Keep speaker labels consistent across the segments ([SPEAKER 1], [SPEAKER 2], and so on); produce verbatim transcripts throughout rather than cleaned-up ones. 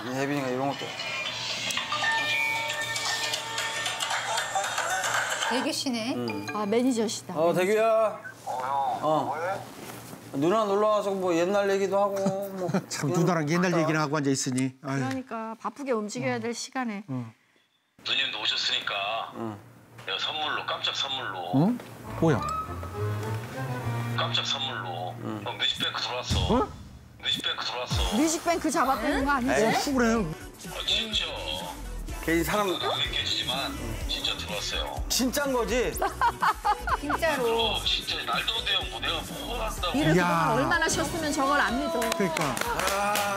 [SPEAKER 1] 혜빈이가 이런 것도.
[SPEAKER 2] 대규씨네.
[SPEAKER 1] 응.
[SPEAKER 3] 아, 매니저시다.
[SPEAKER 1] 어, 대규야.
[SPEAKER 4] 어, 형.
[SPEAKER 1] 어.
[SPEAKER 4] 뭐해?
[SPEAKER 1] 누나 놀러 와서 뭐 옛날 얘기도 하고 뭐.
[SPEAKER 5] 참 누나랑 옛날 얘기나 하고 앉아 있으니. 아유.
[SPEAKER 3] 그러니까 바쁘게 움직여야 될 시간에.
[SPEAKER 4] 누님도 오셨으니까
[SPEAKER 1] 응.
[SPEAKER 4] 내가 선물로 깜짝 선물로
[SPEAKER 5] 어? 뭐야?
[SPEAKER 4] 깜짝 선물로
[SPEAKER 1] 응.
[SPEAKER 4] 어, 뮤직뱅크 들어왔어.
[SPEAKER 5] 어?
[SPEAKER 4] 뮤직뱅크 들어왔어.
[SPEAKER 3] 뮤직뱅크 잡았다는 거 아니지?
[SPEAKER 5] 어, 그래.
[SPEAKER 4] 아, 진짜.
[SPEAKER 1] 괜히 사람
[SPEAKER 4] 안 믿겨지지만 진짜 들어왔어요.
[SPEAKER 1] 진짠 거지?
[SPEAKER 2] 진짜로.
[SPEAKER 4] 어, 진짜 날도 대형 뭐 내가 뭐 한다고.
[SPEAKER 3] 이렇게
[SPEAKER 5] 이야.
[SPEAKER 3] 얼마나 쉬었으면 저걸 안 믿어.
[SPEAKER 5] 그러니까.
[SPEAKER 1] 아.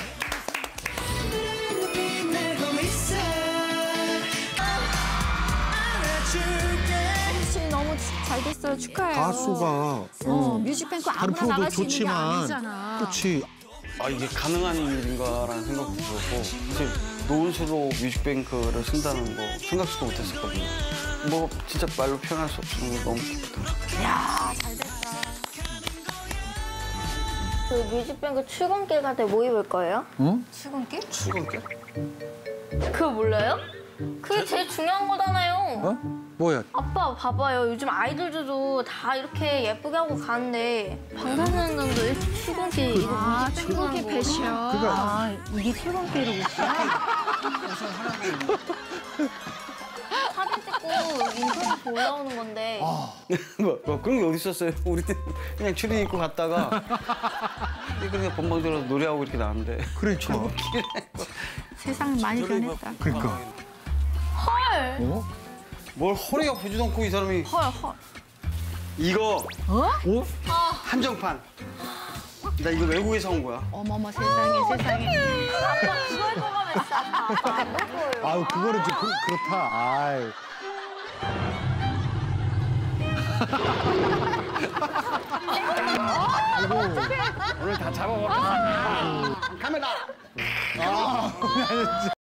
[SPEAKER 3] 씨 너무 잘 됐어요. 축하해요.
[SPEAKER 5] 가수가
[SPEAKER 3] 어, 뮤직뱅크
[SPEAKER 5] 다른
[SPEAKER 3] 아무나
[SPEAKER 5] 프로도
[SPEAKER 3] 나갈 수 있는 게
[SPEAKER 5] 좋지만,
[SPEAKER 3] 아니잖아.
[SPEAKER 5] 그렇지.
[SPEAKER 1] 아, 이게 가능한 일인가라는 생각도 들었고 사실 노은수로 뮤직뱅크를 쓴다는 거 생각지도 못했었거든요. 뭐 진짜 말로 표현할 수 없는 거 너무 기쁘다.
[SPEAKER 3] 야, 잘 됐다.
[SPEAKER 6] 그 뮤직뱅크 출근길 갈 때 뭐 입을 거예요?
[SPEAKER 5] 응?
[SPEAKER 2] 출근길?
[SPEAKER 1] 출근길?
[SPEAKER 6] 그거 몰라요? 그게 제일 중요한 거잖아요.
[SPEAKER 5] 어? 뭐야?
[SPEAKER 6] 아빠 봐봐요. 요즘 아이돌들도 다 이렇게 예쁘게 하고 가는데 방탄소년단도 이렇게 출근길 이거
[SPEAKER 3] 아,
[SPEAKER 6] 뮤직뱅크
[SPEAKER 3] 출근길
[SPEAKER 6] 하는 거.
[SPEAKER 3] 패션.
[SPEAKER 2] 아, 이게 출근길 옷이야?
[SPEAKER 6] 사진 찍고 인터넷 올라오는 건데
[SPEAKER 1] 뭐, 뭐 그런 게 어디 있었어요? 우리 그냥 추리 입고 갔다가 그냥 본방 들어서 노래하고 이렇게 나왔는데.
[SPEAKER 5] 그러니까.
[SPEAKER 3] 세상 많이 변했다.
[SPEAKER 5] 그러니까.
[SPEAKER 6] 헐.
[SPEAKER 5] 어?
[SPEAKER 1] 뭘 허리가 보지도 않고 이 사람이.
[SPEAKER 6] 헐 헐.
[SPEAKER 1] 이거
[SPEAKER 5] 어?
[SPEAKER 1] 한정판. 나 이거 외국에서 온 거야.
[SPEAKER 3] 어머머 세상에 세상에.
[SPEAKER 6] 아빠 그거 할 거면 진짜 아빠 안 볼 거예요.
[SPEAKER 5] 아유, 그거는 좀 그, 그렇다. 아이.
[SPEAKER 1] 오늘 다 잡아먹었다. 카메라.
[SPEAKER 5] 아,